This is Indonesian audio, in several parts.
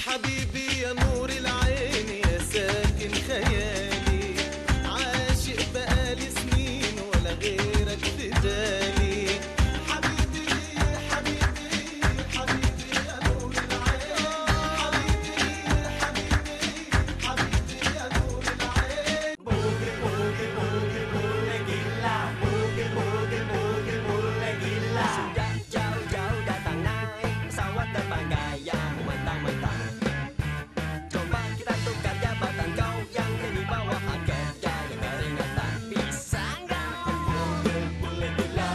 حبيبي يا نور العين يا ساكن خيالي عاشق بقالي سنين ولا غيرك في بالي حبيبي حبيبي حبيبي يا نور العين حبيبي حبيبي حبيبي يا نور العين بوجي بوجي بوجي بوجي gila boogie boogie boogie boogie gila sudah jauh-jauh datang naik pesawat terbang gaya mentang-mentang coba kita tukar jabatan kau yang jadi bawahan kerja yang keringatan bisa nggak boogie boleh gila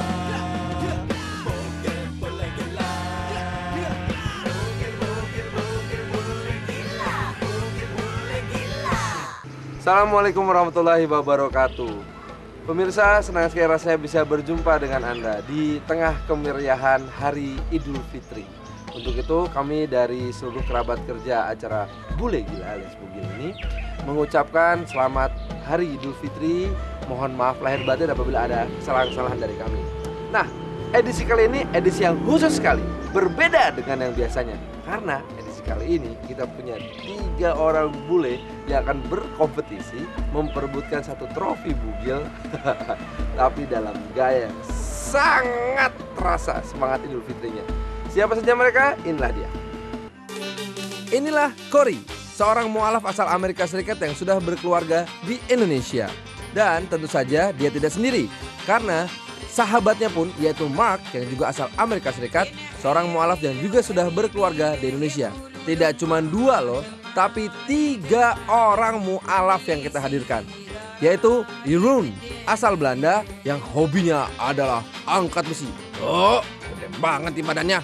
boogie boleh gila boogie boogie boogie boleh gila boogie boleh gila. Assalamualaikum warahmatullahi wabarakatuh. Pemirsa, senang sekali rasanya bisa berjumpa dengan Anda di tengah kemeriahan Hari Idul Fitri. Untuk itu kami dari seluruh kerabat kerja acara Bule Gila alias Bugil ini mengucapkan selamat Hari Idul Fitri. Mohon maaf lahir batin apabila ada kesalahan-kesalahan dari kami. Nah, edisi kali ini edisi yang khusus sekali, berbeda dengan yang biasanya. Karena edisi kali ini kita punya 3 orang bule yang akan berkompetisi memperebutkan satu trofi bugil tapi dalam gaya yang sangat terasa semangat Idul Fitrinya. Siapa saja mereka? Inilah dia. Inilah Corey, seorang mualaf asal Amerika Serikat yang sudah berkeluarga di Indonesia. Dan tentu saja dia tidak sendiri, karena sahabatnya pun yaitu Mark yang juga asal Amerika Serikat, seorang mualaf yang juga sudah berkeluarga di Indonesia. Tidak cuma 2 loh, tapi 3 orang mualaf yang kita hadirkan, yaitu Jeroen asal Belanda yang hobinya adalah angkat besi. Oh, gede banget di badannya.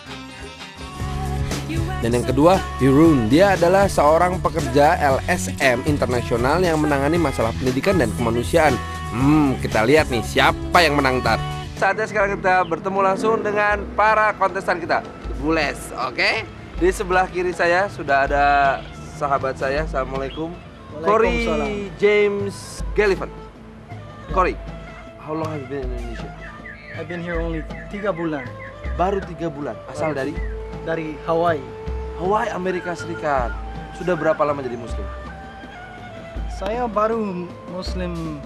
Dan yang kedua, Jeroen, dia adalah seorang pekerja LSM internasional yang menangani masalah pendidikan dan kemanusiaan. Kita lihat nih siapa yang menang ntar. Saatnya sekarang kita bertemu langsung dengan para kontestan kita, Bules, oke? Di sebelah kiri saya sudah ada sahabat saya. Assalamualaikum, Corey James Gallifan. Corey, how long have you been in Indonesia? I've been here only 3 bulan. Baru 3 bulan. Asal dari Hawaii. Hawaii, Amerika Serikat. Sudah berapa lama jadi Muslim? Saya baru Muslim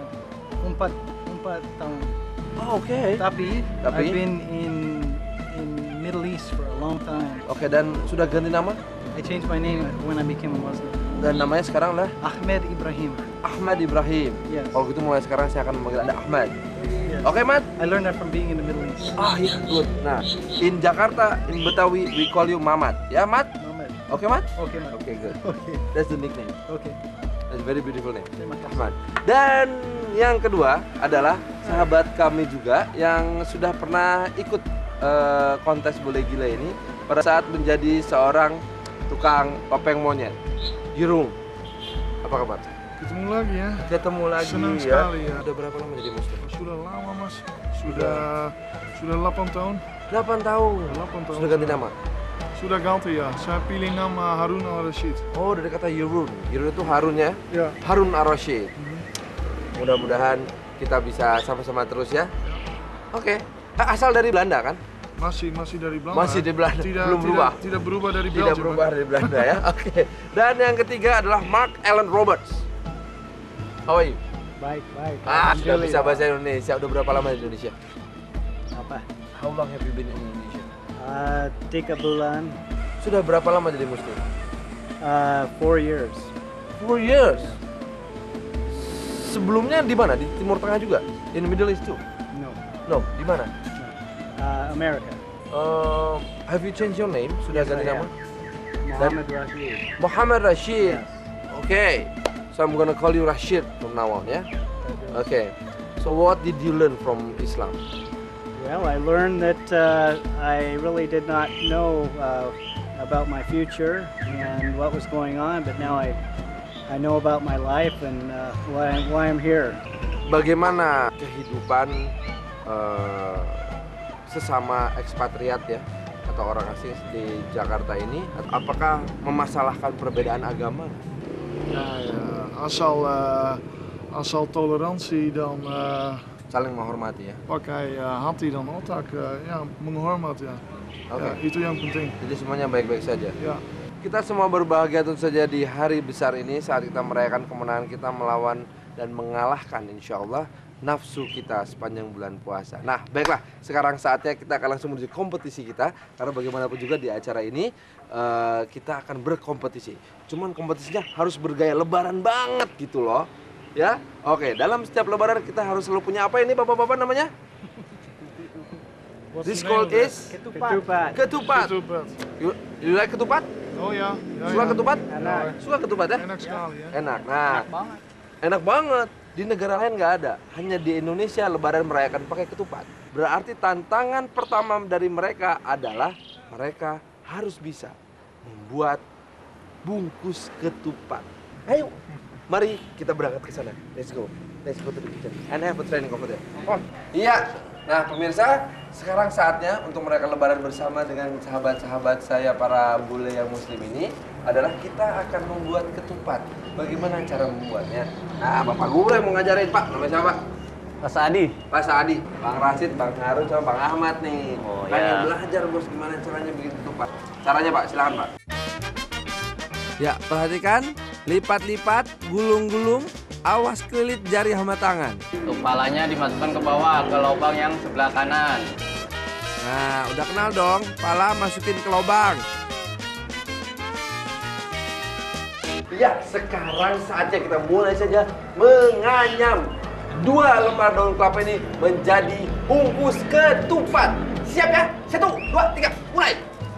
4 tahun. Oh, oke. Tapi I've been in Middle East for a long time. Oke, dan sudah ganti nama? I changed my name when I became a Muslim. Dan namanya sekarang lah Ahmed Ibrahim. Ahmad Ibrahim. Yes. Kalau gitu mulai sekarang saya akan memanggil Anda Ahmad. Yes. Oke, Mat? I learned that from being in the Middle East. Ah, iya, good. Nah, in Jakarta, in Betawi, we call you Mamat. Ya, Mat? Ahmed. Oke, Mat? Okay, man. Oke, good. Okay. That's the nickname. Okay. That's a very beautiful name. Terima kasih. Ahmad. Dan yang kedua adalah sahabat kami juga yang sudah pernah ikut kontes Bule Gila ini pada saat menjadi seorang tukang topeng monyet. Jeroen, apa kabar? Ketemu lagi ya. Ketemu lagi. Senang ya. sekali ya. Udah berapa lama jadi Muslim? Sudah lama mas. Sudah 8 tahun. 8 tahun. 8 tahun. Sudah ganti nama? Sudah ganti ya. Saya pilih nama Harun al-Rashid. Oh, dari kata Jeroen. Jeroen itu Harun ya? Ya. Harun ar-Rashid. Mudah-mudahan kita bisa sama-sama terus ya. Oke. Asal dari Belanda kan? Masih dari Belanda. Masih di Belanda. Belum berubah. Tidak berubah dari Tidak Belgium. berubah dari Belanda ya. Oke. Dan yang ketiga adalah Mark Allen Roberts. How are you? Baik. Sudah bisa bahasa Indonesia. Udah berapa lama di Indonesia? Apa? How long have you been in Indonesia? 3 bulan. Sudah berapa lama jadi Muslim? 4 years. 4 years. Sebelumnya di mana? Di Timur Tengah juga? In the Middle East too? No. No, di mana? America. Have you changed your name? Sudah Yes, ganti I nama? am. Muhammad Rashid. Muhammad Rashid. Yes. Okay. So I'm gonna call you Rashid from now on, ya? Okay. So what did you learn from Islam? Well, I learned that I really did not know about my future and what was going on, but now I know about my life and why I'm here. Bagaimana kehidupan sesama ekspatriat ya atau orang asing di Jakarta ini? Apakah memasalahkan perbedaan agama? Ja. Asal tolerantie dan Saling menghormati ya. pakai hati dan otak ya menghormat ya. Oke. Ya, itu yang penting. Jadi semuanya baik-baik saja. Ya. Kita semua berbahagia tentu saja di hari besar ini saat kita merayakan kemenangan kita melawan dan mengalahkan insya Allah nafsu kita sepanjang bulan puasa. Nah, baiklah, sekarang saatnya kita akan langsung menuju kompetisi kita. Karena bagaimanapun juga di acara ini kita akan berkompetisi. Cuman kompetisinya harus bergaya lebaran banget gitu loh. Ya, oke, dalam setiap lebaran kita harus selalu punya apa ini bapak-bapak namanya? This called is Ketupat. ketupat. Ketupat. You like ketupat? Oh ya. Suka ketupat? Enak. Suka ketupat ya? Enak sekali ya. Enak. Nah, enak banget. Di negara lain nggak ada. Hanya di Indonesia lebaran merayakan pakai ketupat. Berarti tantangan pertama dari mereka adalah mereka harus bisa membuat bungkus ketupat. Ayo, mari kita berangkat ke sana. Let's go. Let's go to the kitchen and have a training over there. On. Iya. Nah, pemirsa, sekarang saatnya untuk merayakan lebaran bersama dengan sahabat-sahabat saya para bule yang muslim ini adalah kita akan membuat ketupat. Bagaimana cara membuatnya? Nah, Bapak Guru yang mau ngajarin, Pak. Namanya siapa? Mas Adi. Pak Saadi, Bang Rasid, Bang Harun, sama Bang Ahmad nih. Oh, Pengen ya. belajar bos gimana caranya bikin ketupat. Caranya Pak, silakan Pak. Ya, perhatikan. Lipat-lipat, gulung-gulung, awas kelilit jari hama tangan. Kepalanya dimasukkan ke bawah ke lubang yang sebelah kanan. Nah, udah kenal dong. Pala masukin ke lubang. Ya, sekarang saatnya kita mulai saja menganyam 2 lembar daun kelapa ini menjadi bungkus ketupat. Siap ya? 1, 2, 3, mulai.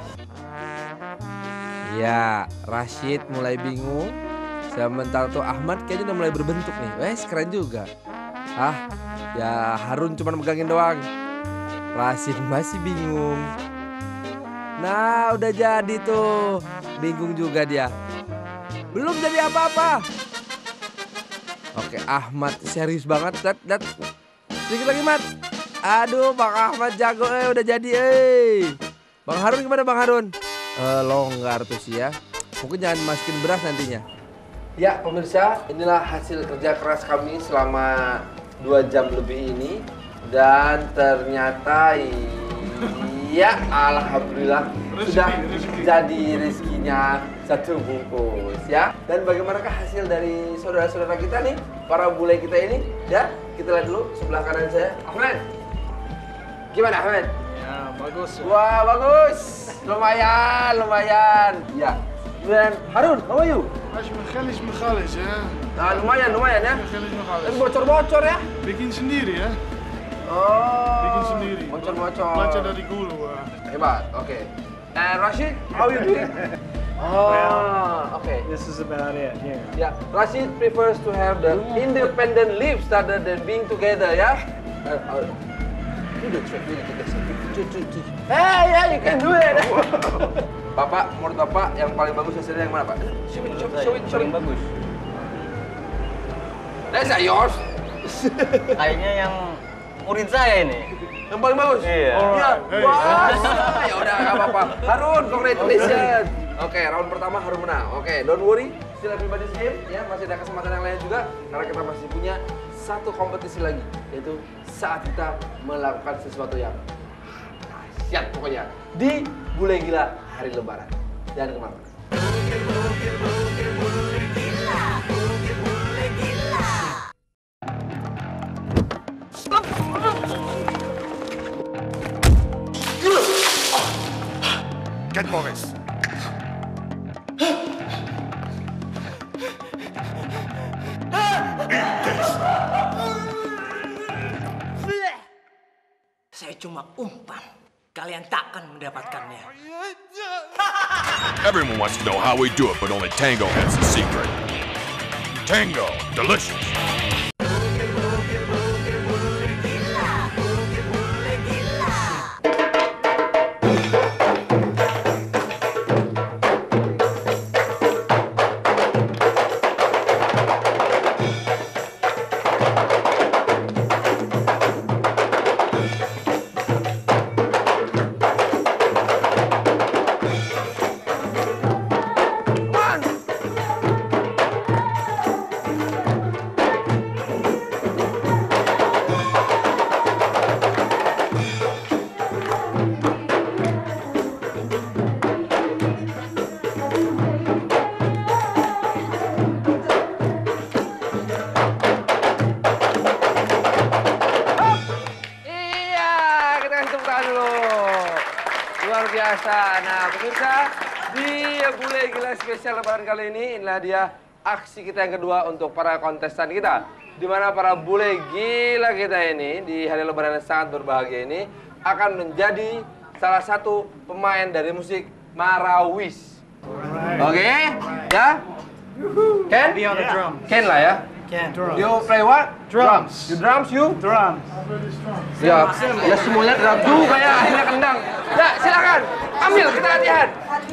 Ya, Rashid mulai bingung. Sementara tuh Ahmad kayaknya udah mulai berbentuk nih. Wes, keren juga. Ah, ya Harun cuma megangin doang. Rashid masih bingung. Nah, udah jadi tuh. Bingung juga dia. Belum jadi apa-apa. Oke, Ahmad serius banget. Dat. Sedikit lagi, Mat. Aduh, Bang Ahmad jago udah jadi Bang Harun gimana, Bang Harun? Longgar tuh sih ya. Mungkin jangan masukin beras nantinya. Ya, pemirsa, inilah hasil kerja keras kami selama 2 jam lebih ini. Dan ternyata ya, alhamdulillah sudah jadi rezekinya 1 bungkus ya. Dan bagaimanakah hasil dari saudara-saudara kita nih, para bule kita ini? Ya, kita lihat dulu sebelah kanan saya. Ahmed, gimana Ahmed? Ya, bagus. Wah, bagus, lumayan. Ya. Dan Harun, how are you? Menggalis ya. Nah, lumayan ya. Menggalis. Tapi bocor-bocor ya? Bikin sendiri ya. Oh. Bikin sendiri. Bocor-bocor. Belajar dari guru. Hebat, oke. And Rashid, how you doing? Oh, okay. This is about it here. Yeah, Rashid prefers to have the independent lives rather than being together, ya. Do the trick, do the trick. Hey, yeah, you can do it. Bapak, menurut Bapak yang paling bagus hasilnya yang mana, Pak? Show it. Paling bagus. That's not yours. Kayaknya yang murid saya ini. Yang paling bagus? Iya. Iya. Hey. Wah, ya udah nggak apa-apa. Harun, congratulations. Oke, round pertama Harun menang. Oke, don't worry. Still everybody's game. Ya, masih ada kesempatan yang lain juga. Karena kita masih punya 1 kompetisi lagi, yaitu saat kita melakukan sesuatu yang dahsyat pokoknya di Bule Gila hari Lebaran. Jangan kemana-mana. Get Boris. Saya cuma umpan. Kalian takkan mendapatkannya. Everyone wants to know how we do it, but only Tango has the secret. Tango, delicious. biasa. Nah, pemirsa, di Bule Gila spesial Lebaran kali ini, inilah dia aksi kita yang kedua untuk para kontestan kita. Di mana para bule gila kita ini, di hari Lebaran yang sangat berbahagia ini, akan menjadi salah satu pemain dari musik Marawis. Oke? Ya? Ken? Be on the drum. Ken lah ya? Can. Drum. You play what? Drums. You drums, you? Drums. Ya, ya semuanya drum juga ya, akhirnya kendang. Ya, silakan. Ambil, kita latihan.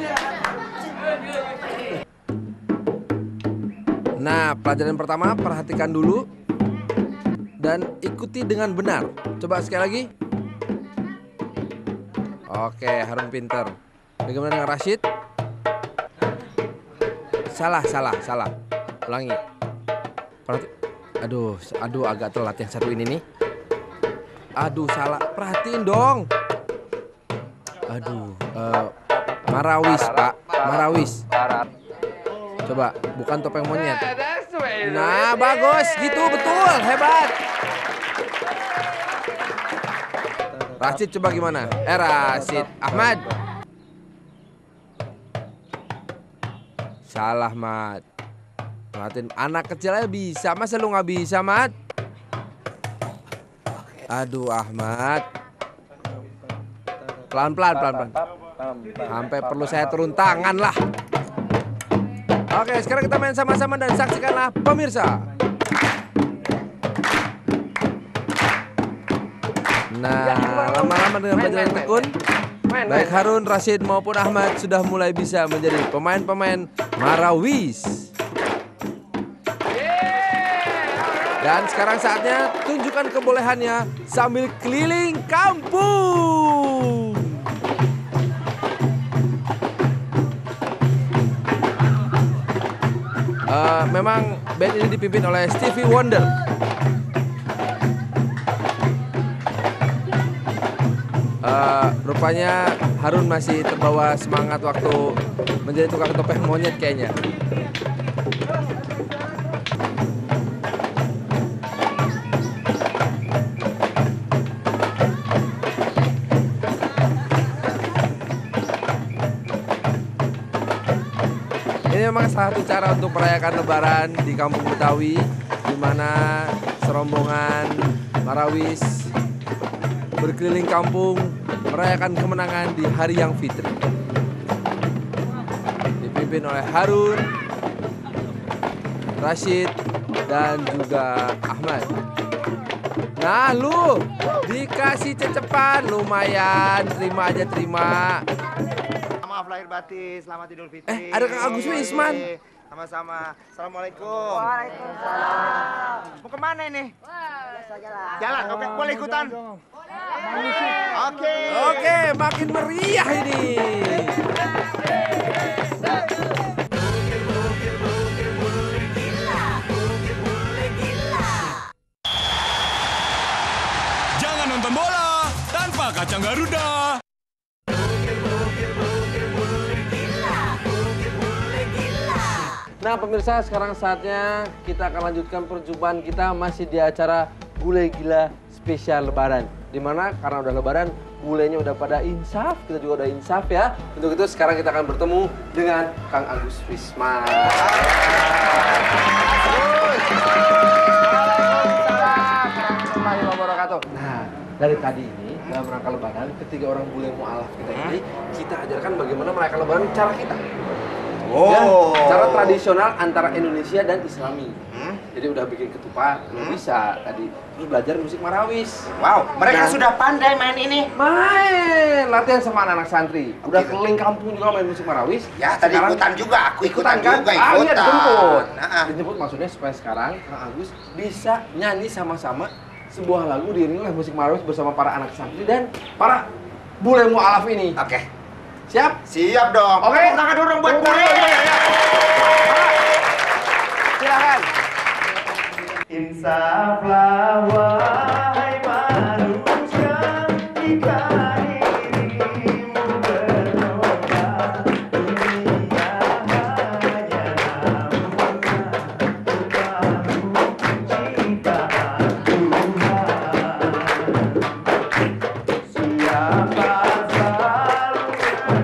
Nah, pelajaran pertama, perhatikan dulu dan ikuti dengan benar. Coba sekali lagi. Oke, Harun pinter. Bagaimana dengan Rashid? Salah. Ulangi. Aduh, agak telat yang satu ini nih. Aduh, salah. Perhatiin dong. Aduh, Marawis, Pak. Marawis. Coba, bukan topeng monyet. Nah, bagus. Gitu, betul. Hebat. Rashid coba gimana? Rashid. Ahmad. Salah, Mat. Perhatiin, anak kecil aja bisa. Masa lu nggak bisa, Mat? Aduh, Ahmad. Pelan-pelan. Sampai perlu saya turun tangan lah. Oke, sekarang kita main sama-sama dan saksikanlah pemirsa. Nah, lama-lama dengan belajar yang tekun, baik Harun, Rashid maupun Ahmad sudah mulai bisa menjadi pemain-pemain Marawis. Dan sekarang saatnya tunjukkan kebolehannya sambil keliling kampung. Memang band ini dipimpin oleh Stevie Wonder. Rupanya Harun masih terbawa semangat waktu menjadi tukang topeng monyet kayaknya. Ini memang salah satu cara untuk merayakan Lebaran di Kampung Betawi, di mana serombongan Marawis berkeliling kampung merayakan kemenangan di hari yang fitri. Dipimpin oleh Harun, Rashid, dan juga Ahmad. Nah, lu dikasih cecepan lumayan, terima aja terima. Maaf lahir batin, selamat Idul Fitri. Ada Kang Agus Wisman. Sama-sama. Assalamualaikum. Waalaikumsalam. Mau kemana ini? Jalan. Oke, boleh ikutan? Oke, makin meriah ini. Jangan nonton bola tanpa kacang Garuda. Nah, pemirsa, sekarang saatnya kita akan lanjutkan perjumpaan kita masih di acara Bule Gila spesial Lebaran. Dimana karena udah Lebaran, bulenya udah pada insaf, kita juga udah insaf ya. Untuk itu sekarang kita akan bertemu dengan Kang Agus Wisman. Warahmatullahi wabarakatuh. Nah, dari tadi ini dalam rangka Lebaran, ketiga orang bule mu'alaf kita ini, kita ajarkan bagaimana merayakan Lebaran cara kita. Ya, cara tradisional antara Indonesia dan Islami. Jadi udah bikin ketupat, bisa tadi. Terus belajar musik Marawis. Wow, mereka sudah pandai main ini. Main, latihan sama anak-anak santri. Udah keliling kampung juga main musik Marawis. Ya, tadi ikutan juga, aku ikutan juga, ikutan. Iya, dijemput. Dijemput maksudnya supaya sekarang Kang Agus bisa nyanyi sama-sama sebuah lagu diiringi oleh musik Marawis bersama para anak santri dan para bule mu'alaf ini. Oke. Siap? Siap dong. Oke. Tepuk tangan dulu buat bule. Silakan. Insaflah wahai manusia, jika dirimu berdoa, dunia hanya namunlah makhluk ciptaan Tuhan. Siapa selalu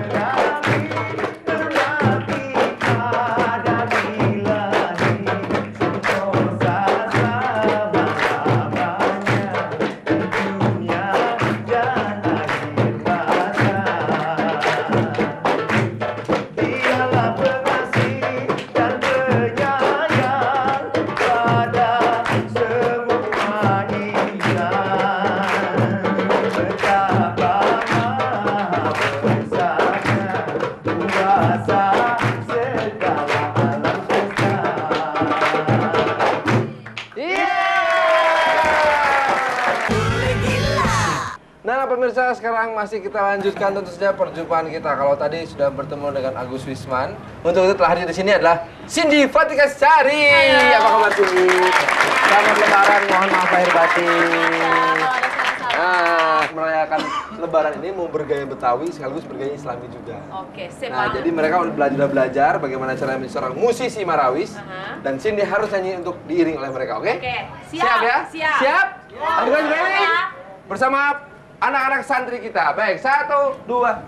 pemirsa, sekarang masih kita lanjutkan tentu saja perjumpaan kita. Kalau tadi sudah bertemu dengan Agus Wisman, untuk itu telah hadir di sini adalah Cindy Fatikasari. Apa kabar Cindy? Selamat Lebaran, mohon maaf lahir batin. Nah, merayakan Lebaran ini mau bergaya Betawi sekaligus bergaya Islami juga. Oke, sip. Nah, jadi mereka udah belajar bagaimana cara menjadi seorang musisi Marawis. Dan Cindy harus nyanyi untuk diiring oleh mereka, oke? Oke, Siap ya? Siap. Siap? Ya. Aduh, ready? Bersama anak-anak santri kita. Baik, 1, 2.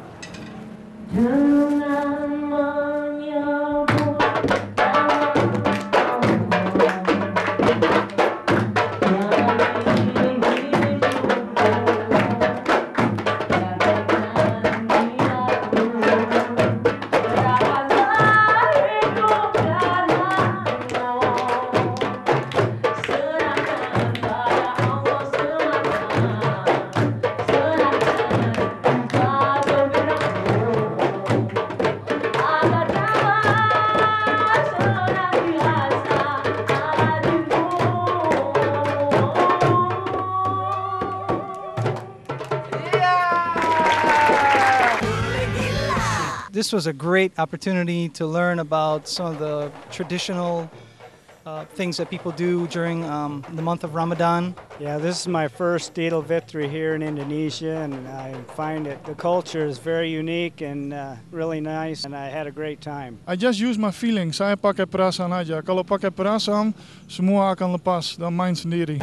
This was a great opportunity to learn about some of the traditional things that people do during the month of Ramadan. Yeah, this is my first Idul Fitri here in Indonesia, and I find that the culture is very unique and really nice, and I had a great time. I just use my feeling. Saya pakai perasaan aja. Kalau pakai perasaan, semua akan lepas dan main sendiri.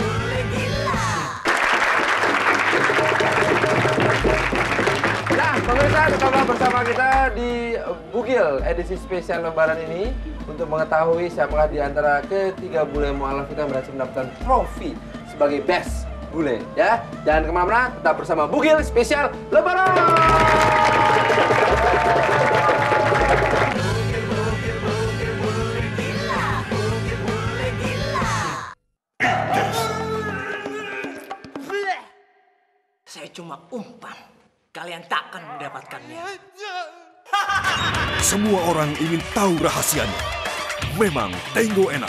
Nah, pemirsa, tetaplah bersama kita di Bugil edisi spesial Lebaran ini untuk mengetahui siapakah di antara ketiga bule mualaf kita yang berhasil mendapatkan trofi sebagai best bule, ya. Jangan kemana-mana, tetap bersama Bugil spesial Lebaran. Saya cuma umpan. Kalian takkan mendapatkannya. Semua orang ingin tahu rahasianya. Memang Tango enak.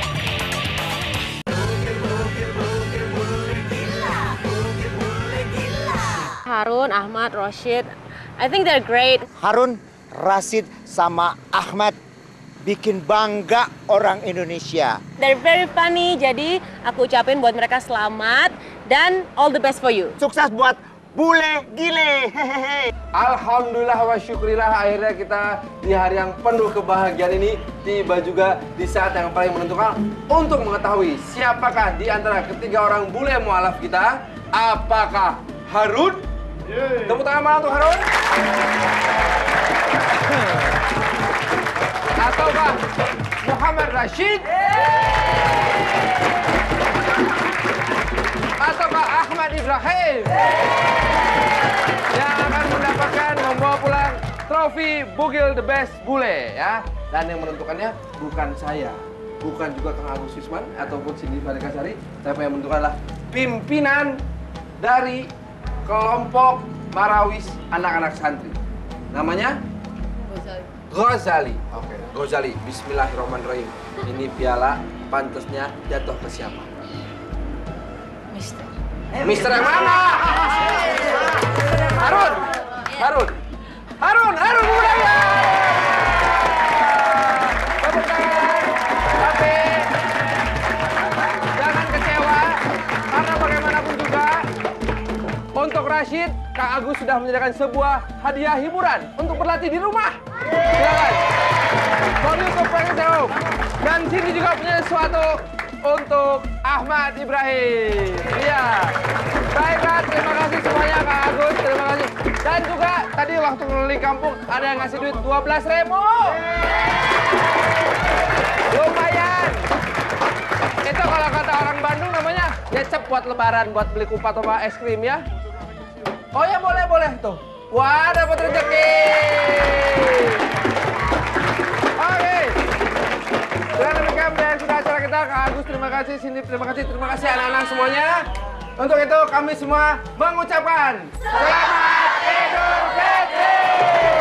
Harun, Ahmad, Rashid, I think they're great. Harun, Rashid, sama Ahmad bikin bangga orang Indonesia. They're very funny, jadi aku ucapin buat mereka selamat dan all the best for you. Sukses buat bule gile. Hehehe. Alhamdulillah wa syukurillah, akhirnya kita di hari yang penuh kebahagiaan ini tiba juga di saat yang paling menentukan untuk mengetahui siapakah di antara ketiga orang bule mualaf kita. Apakah Harun? Tepuk tangan mana untuk Harun? Ataukah Muhammad Rashid? Ataukah Ahmad Ibrahim? Yang akan mendapatkan membawa pulang trofi Bugil The Best Bule, ya. Dan yang menentukannya bukan saya, bukan juga Kang Agus Wisman ataupun Cindy Fatikasari, tapi yang menentukan adalah pimpinan dari kelompok Marawis anak-anak santri. Namanya? Ghazali. Oke, Ghazali. Bismillahirrahmanirrahim. Ini piala pantasnya jatuh ke siapa? Mister. Mister yang mana? Harun. Harun. Harun. Harun budaya. Tepuk tangan. Tapi jangan kecewa karena bagaimanapun juga untuk Rashid, Kak Agus sudah menyediakan sebuah hadiah hiburan untuk berlatih di rumah. Silakan. For you to practice at home. Dan sini juga punya sesuatu untuk Ahmad Ibrahim. Iya. Baiklah, terima kasih semuanya Kak Agus, terima kasih. Dan juga tadi waktu keliling kampung ada yang ngasih duit 12.000. Lumayan. Itu kalau kata orang Bandung namanya gecep buat lebaran, buat beli kupat sama es krim ya. Oh ya boleh tuh. Wah, dapat rezeki. Oke. Dengan demikian sudah acara kita, Kak Agus terima kasih, Cindy terima kasih anak-anak semuanya. Untuk itu kami semua mengucapkan Selamat Idul Fitri.